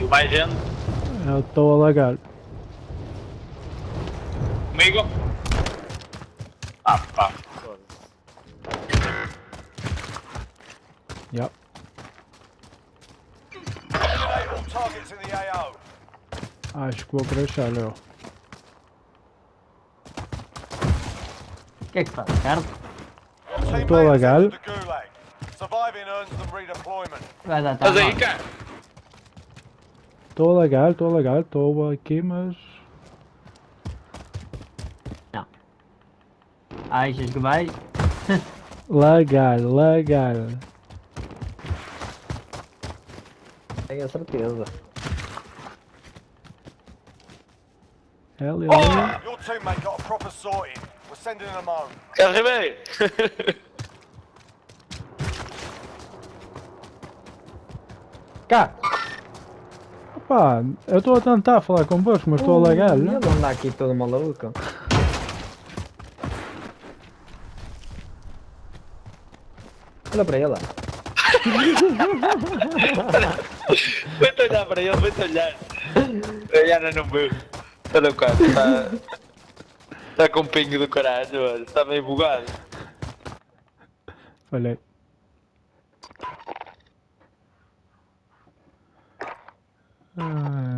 Mais gente? Eu estou a lagar. Comigo? Ah pá. Yeah. Eliminate all targets in the AO. Acho que vou crashar, eu. O que é que faz, Ricardo? Your Tô a teammate has lagar. entered the Gulag. Surviving earns them redeployment. Vai dar tá Estás aí, mal. cara? Estou a lagar, estou aqui, mas... Não. Achas que vai? Lagar. Tenho a certeza. Hello. Your teammate got a proper sorting. We're sending them home. Carlos Ribeiro! Cá! Opa, eu estou a tentar falar convosco, mas estou a lagar, Ele né? anda aqui todo maluco. Olha para ele. Vem-te olhar para ele, vem-te olhar. Olhar não viu. Olha o cara, está com um pingo do caralho, olha, está meio bugado. Olhei. Ai.